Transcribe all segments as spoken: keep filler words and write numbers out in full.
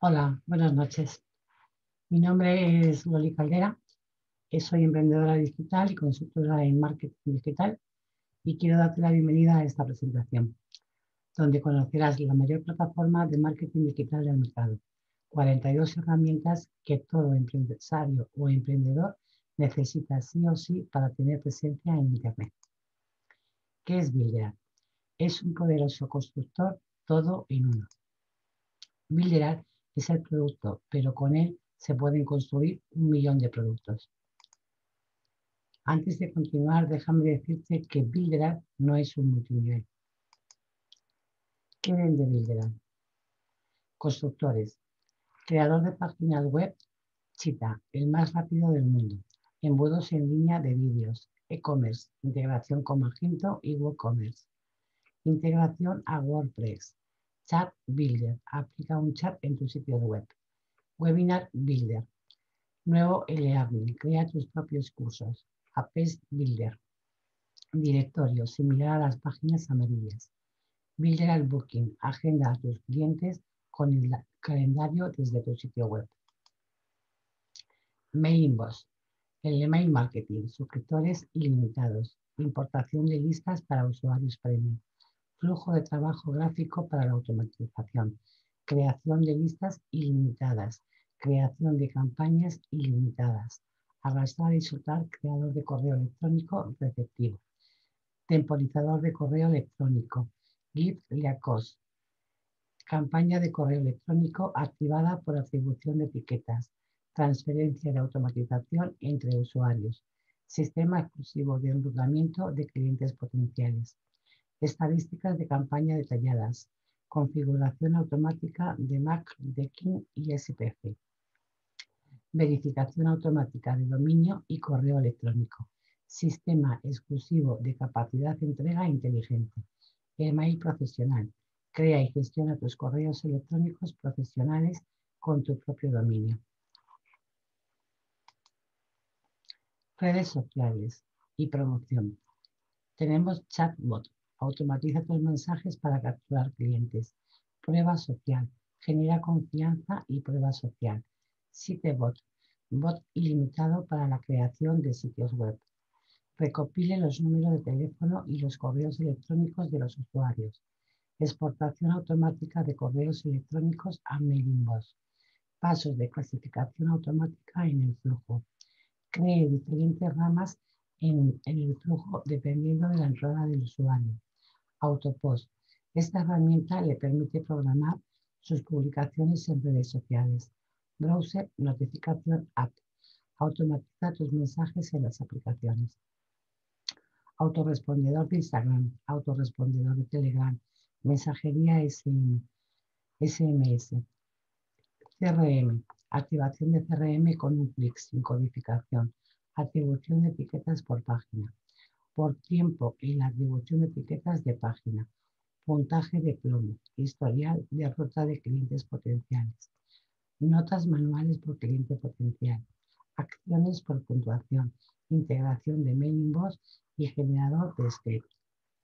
Hola, buenas noches. Mi nombre es Loli Caldera, eh, soy emprendedora digital y consultora en marketing digital y quiero darte la bienvenida a esta presentación, donde conocerás la mayor plataforma de marketing digital del mercado. cuarenta y dos herramientas que todo empresario o emprendedor necesita sí o sí para tener presencia en Internet. ¿Qué es Builder? Es un poderoso constructor todo en uno. Builder es el producto, pero con él se pueden construir un millón de productos. Antes de continuar, déjame decirte que Builder no es un multinivel. ¿Qué vende Builder? Constructores. Creador de páginas web, Cheetah, el más rápido del mundo. Embudos en línea de vídeos. E-commerce. Integración con Magento y WooCommerce. Integración a WordPress. Chat Builder. Aplica un chat en tu sitio web. Webinar Builder. Nuevo e-learning. Crea tus propios cursos. Apps Builder. Directorio, similar a las páginas amarillas. Builder al Booking, agenda a tus clientes con el calendario desde tu sitio web. Mailinbox, el email marketing, suscriptores ilimitados, importación de listas para usuarios premium, flujo de trabajo gráfico para la automatización, creación de listas ilimitadas, creación de campañas ilimitadas, arrastrar y soltar creador de correo electrónico receptivo. Temporizador de correo electrónico. Gift Leacos. Campaña de correo electrónico activada por atribución de etiquetas. Transferencia de automatización entre usuarios. Sistema exclusivo de enrutamiento de clientes potenciales. Estadísticas de campaña detalladas. Configuración automática de Mac, Decking y S P F. Verificación automática de dominio y correo electrónico. Sistema exclusivo de capacidad de entrega inteligente. Email profesional. Crea y gestiona tus correos electrónicos profesionales con tu propio dominio. Redes sociales y promoción. Tenemos Chatbot. Automatiza tus mensajes para capturar clientes. Prueba social. Genera confianza y prueba social. Sitebot. Bot ilimitado para la creación de sitios web. Recopile los números de teléfono y los correos electrónicos de los usuarios. Exportación automática de correos electrónicos a Mailinbox. Pasos de clasificación automática en el flujo. Cree diferentes ramas en, en el flujo dependiendo de la entrada del usuario. Autopost. Esta herramienta le permite programar sus publicaciones en redes sociales. Browser Notificación App. Automatiza tus mensajes en las aplicaciones. Autorrespondedor de Instagram, autorrespondedor de Telegram, mensajería S M S, C R M, activación de C R M con un clic sin codificación, atribución de etiquetas por página, por tiempo en la atribución de etiquetas de página, puntaje de plomo, historial de ruta de clientes potenciales, notas manuales por cliente potencial, acciones por puntuación, integración de Mailinbox y generador de scripts.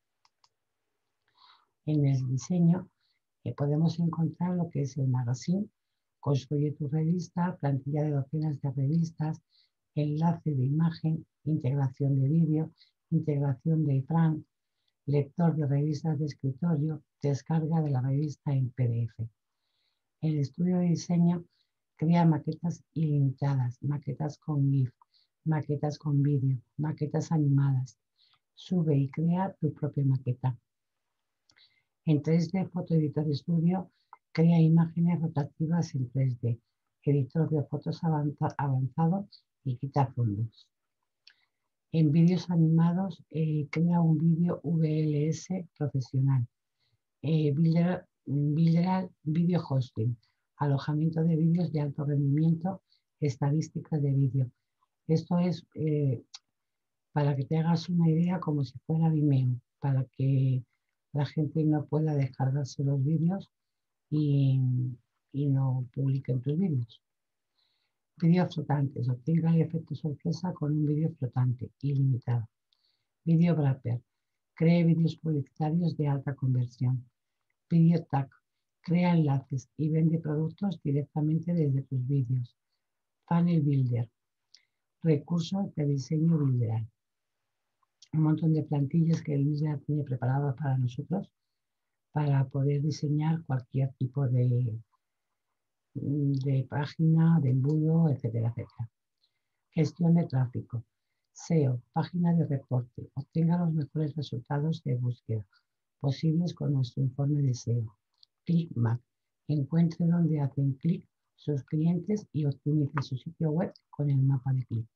En el diseño eh, podemos encontrar lo que es el magazine, construye tu revista, plantilla de docenas de revistas, enlace de imagen, integración de vídeo, integración de iframe, lector de revistas de escritorio, descarga de la revista en P D F. El estudio de diseño crea maquetas ilimitadas, maquetas con GIF, maquetas con vídeo, maquetas animadas. Sube y crea tu propia maqueta. En tres D Photo Editor Studio crea imágenes rotativas en tres D, editor de fotos avanzado y quita fondos. En vídeos animados eh, crea un vídeo V L S profesional. Eh, Builder, Builder Video Hosting, alojamiento de vídeos de alto rendimiento, estadísticas de vídeo. Esto es eh, para que te hagas una idea como si fuera Vimeo, para que la gente no pueda descargarse los vídeos y, y no publiquen tus vídeos. Vídeos flotantes. Obtenga el efecto sorpresa con un vídeo flotante ilimitado. Video Wrapper. Cree vídeos publicitarios de alta conversión. Video Tag. Crea enlaces y vende productos directamente desde tus vídeos. Funnel Builder. Recursos de diseño Builder. Un montón de plantillas que el Builder tiene preparadas para nosotros para poder diseñar cualquier tipo de, de página, de embudo, etcétera, etcétera. Gestión de tráfico. S E O, página de reporte. Obtenga los mejores resultados de búsqueda posibles con nuestro informe de S E O. ClickMap. Encuentre dónde hacen clic sus clientes y optimice su sitio web con el mapa de clic.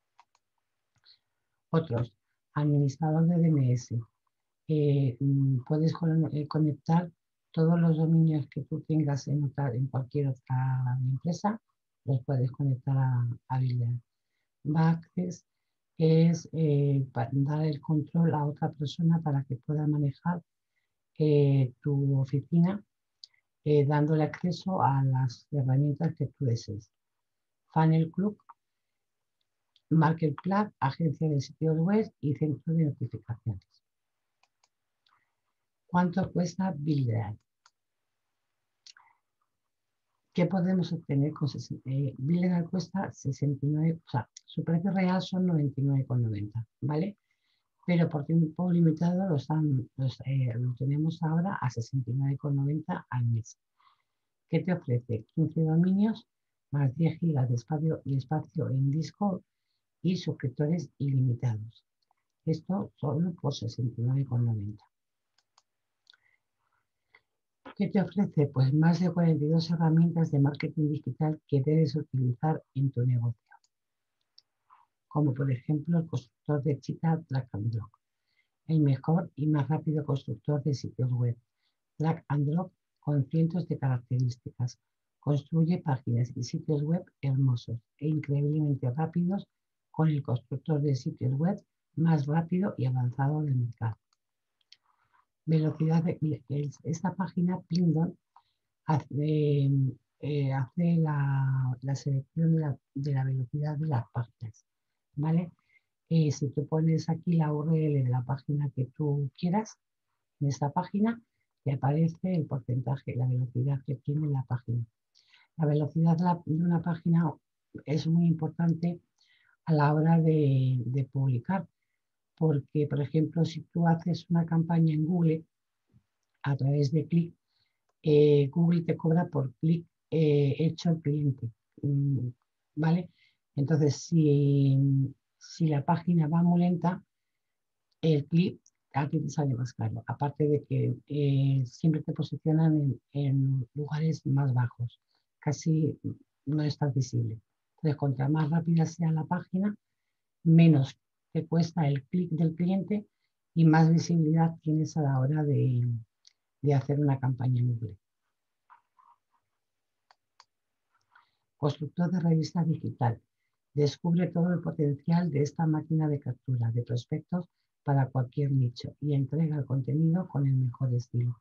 Otros. Administrador de D N S. Eh, puedes conectar todos los dominios que tú tengas en, otra, en cualquier otra empresa, los puedes conectar a, a Builder. Backaccess es eh, dar el control a otra persona para que pueda manejar eh, tu oficina, eh, dándole acceso a las herramientas que tú desees. Funnel Club, Marketplace, agencia de sitios web y centro de notificaciones. ¿Cuánto cuesta Builder? ¿Qué podemos obtener con eh, Builder cuesta sesenta y nueve, o sea, su precio real son noventa y nueve con noventa, ¿vale? Pero por tiempo limitado lo, están, los, eh, lo tenemos ahora a sesenta y nueve con noventa al mes. ¿Qué te ofrece? quince dominios más diez gigas de espacio, de espacio en disco y suscriptores ilimitados. Esto solo por sesenta y nueve con noventa. ¿Qué te ofrece? Pues más de cuarenta y dos herramientas de marketing digital que debes utilizar en tu negocio. Como por ejemplo el constructor de Cheetah Drag and Drop, el mejor y más rápido constructor de sitios web. Drag and Drop con cientos de características. Construye páginas y sitios web hermosos e increíblemente rápidos con el constructor de sitios web más rápido y avanzado del mercado. Velocidad de esta página, Pindon, hace, eh, hace la, la selección de la, de la velocidad de las páginas, ¿vale? Eh, si tú pones aquí la U R L de la página que tú quieras, en esta página, te aparece el porcentaje, la velocidad que tiene la página. La velocidad de, la, de una página es muy importante a la hora de, de publicar, porque, por ejemplo, si tú haces una campaña en Google a través de clic, eh, Google te cobra por clic eh, hecho al cliente, ¿vale? Entonces, si, si la página va muy lenta, el clic aquí te sale más caro. Aparte de que eh, siempre te posicionan en, en lugares más bajos, casi no estás visible. Entonces, cuanto más rápida sea la página, menos te cuesta el clic del cliente y más visibilidad tienes a la hora de, de hacer una campaña en Google. Constructor de revista digital. Descubre todo el potencial de esta máquina de captura de prospectos para cualquier nicho y entrega el contenido con el mejor estilo.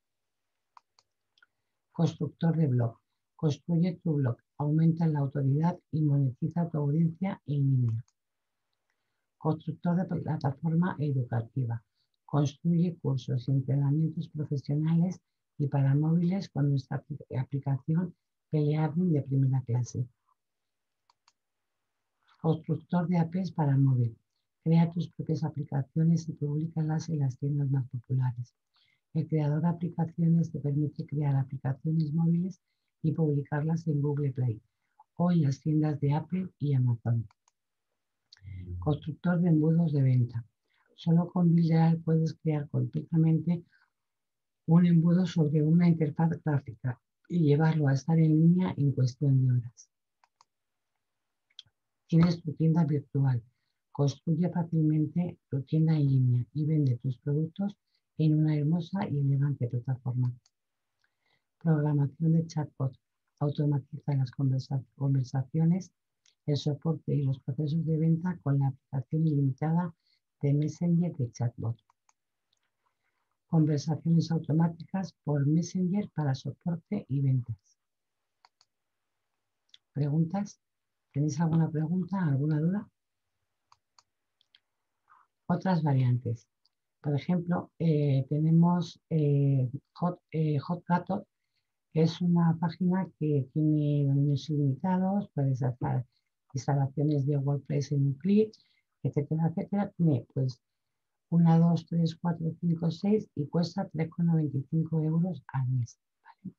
Constructor de blog. Construye tu blog, aumenta la autoridad y monetiza tu audiencia en línea. Constructor de plataforma educativa. Construye cursos y entrenamientos profesionales y para móviles con nuestra aplicación Pelearning de primera clase. Constructor de apps para móvil. Crea tus propias aplicaciones y públicalas en las tiendas más populares. El creador de aplicaciones te permite crear aplicaciones móviles y publicarlas en Google Play o en las tiendas de Apple y Amazon. Constructor de embudos de venta. Solo con Builder puedes crear completamente un embudo sobre una interfaz gráfica y llevarlo a estar en línea en cuestión de horas. Tienes tu tienda virtual. Construye fácilmente tu tienda en línea y vende tus productos en una hermosa y elegante plataforma. Programación de chatbot. Automatiza las conversa conversaciones, el soporte y los procesos de venta con la aplicación ilimitada de Messenger de chatbot. Conversaciones automáticas por Messenger para soporte y ventas. ¿Preguntas? ¿Tenéis alguna pregunta, alguna duda? Otras variantes. Por ejemplo, eh, tenemos eh, Hot, eh, Hotgator, Es una página que tiene dominios ilimitados, puedes hacer instalaciones de WordPress en un clic, etcétera, etcétera. Tiene pues una, dos, tres, cuatro, cinco, seis y cuesta tres con noventa y cinco euros al mes. ¿Vale?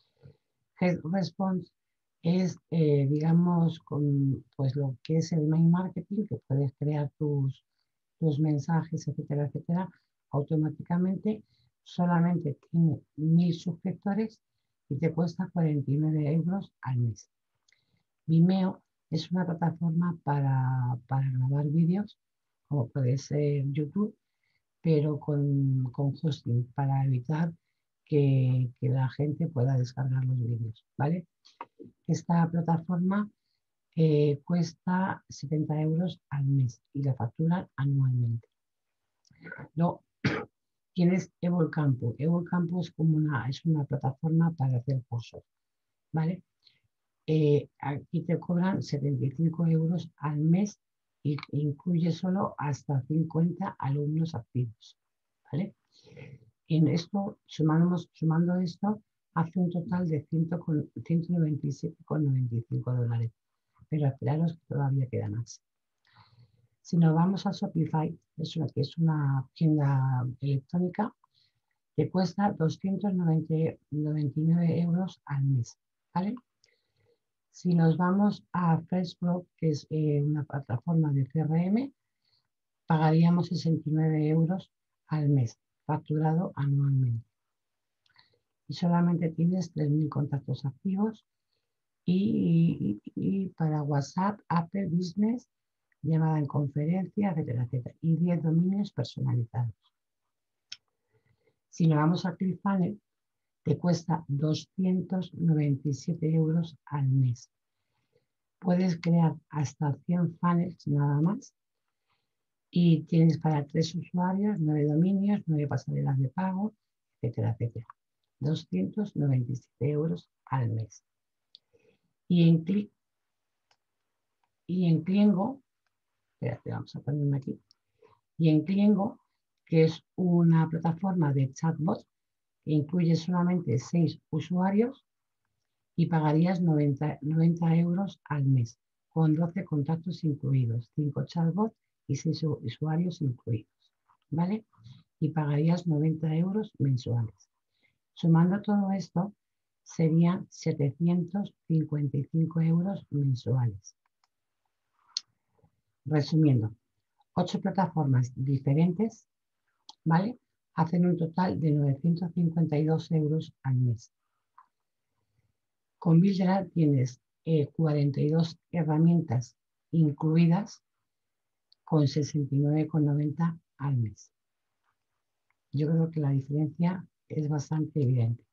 GetResponse es, eh, digamos, con pues lo que es el mail marketing, que puedes crear tus, tus mensajes, etcétera, etcétera, automáticamente. Solamente tiene mil suscriptores y te cuesta cuarenta y nueve euros al mes. Vimeo es una plataforma para, para grabar vídeos, como puede ser YouTube, pero con, con hosting para evitar que, que la gente pueda descargar los vídeos, ¿vale? Esta plataforma eh, cuesta setenta euros al mes y la facturan anualmente. Luego tienes Evolcampo. Evolcampo es como una, es una plataforma para hacer cursos, ¿vale? Eh, aquí te cobran setenta y cinco euros al mes y incluye solo hasta cincuenta alumnos activos, ¿vale? En esto, sumamos, sumando esto, hace un total de ciento noventa y siete con noventa y cinco dólares. Pero esperaros que todavía queda más. Si nos vamos a Shopify, es una, que es una tienda electrónica, que cuesta doscientos noventa y nueve euros al mes, ¿vale? Si nos vamos a Freshblog, que es eh, una plataforma de C R M, pagaríamos sesenta y nueve euros al mes, facturado anualmente. Y solamente tienes tres mil contactos activos y, y, y para WhatsApp, Apple Business, llamada en conferencia, etcétera, etcétera, y diez dominios personalizados. Si nos vamos a ClickFunnels, te cuesta doscientos noventa y siete euros al mes. Puedes crear hasta cien funnels nada más y tienes para tres usuarios, nueve dominios, nueve pasarelas de pago, etcétera, etcétera. doscientos noventa y siete euros al mes. Y en Click y en Cliengo, espérate, vamos a ponerme aquí, y en Cliengo, que es una plataforma de chatbot que incluye solamente seis usuarios y pagarías noventa, noventa euros al mes, con doce contactos incluidos, cinco chatbots y seis usuarios incluidos, ¿vale? Y pagarías noventa euros mensuales. Sumando todo esto, serían setecientos cincuenta y cinco euros mensuales. Resumiendo, ocho plataformas diferentes, ¿vale? Hacen un total de novecientos cincuenta y dos euros al mes. Con Builderall tienes eh, cuarenta y dos herramientas incluidas con sesenta y nueve con noventa al mes. Yo creo que la diferencia es bastante evidente.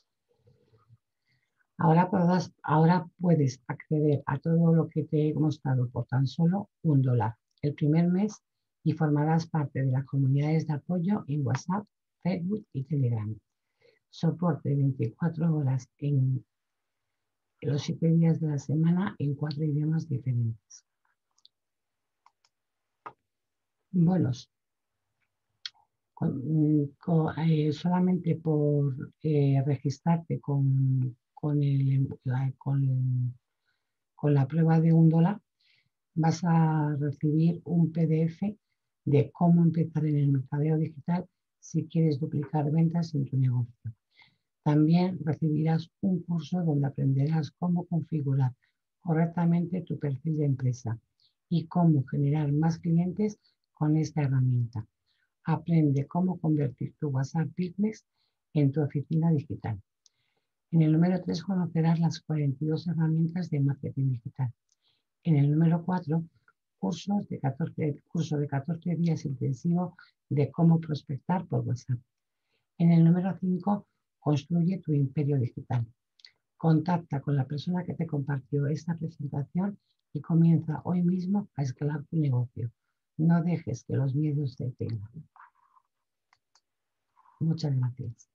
Ahora, podrás, ahora puedes acceder a todo lo que te he mostrado por tan solo un dólar el primer mes y formarás parte de las comunidades de apoyo en WhatsApp, Facebook y Telegram. Soporte veinticuatro horas en los siete días de la semana en cuatro idiomas diferentes. Bonos. Con, con, eh, solamente por eh, registrarte con, con, el, la, con, con la prueba de un dólar, vas a recibir un P D F de cómo empezar en el mercadeo digital si quieres duplicar ventas en tu negocio. También recibirás un curso donde aprenderás cómo configurar correctamente tu perfil de empresa y cómo generar más clientes con esta herramienta. Aprende cómo convertir tu WhatsApp Business en tu oficina digital. En el número tres conocerás las cuarenta y dos herramientas de marketing digital. En el número cuatro, cursos de catorce, curso de catorce días intensivo de cómo prospectar por WhatsApp. En el número cinco, construye tu imperio digital. Contacta con la persona que te compartió esta presentación y comienza hoy mismo a escalar tu negocio. No dejes que los miedos te detengan. Muchas gracias.